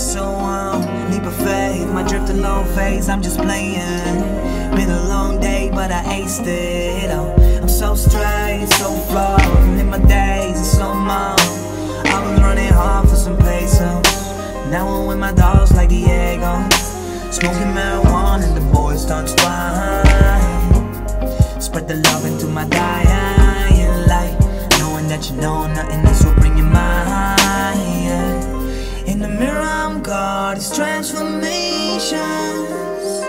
so leap of faith. My drift alone phase, I'm just playing. Been a long day, but I aced it. Oh, I'm so straight, so flawed. Live my days in slow mo. I was running hard for some pesos. Now I'm with my dogs like Diego. Smoking marijuana and the boys done twine. Spread the love into my dying light. Knowing that you know nothing else will bring you mine, yeah. In the mirror I'm God, it's transformations.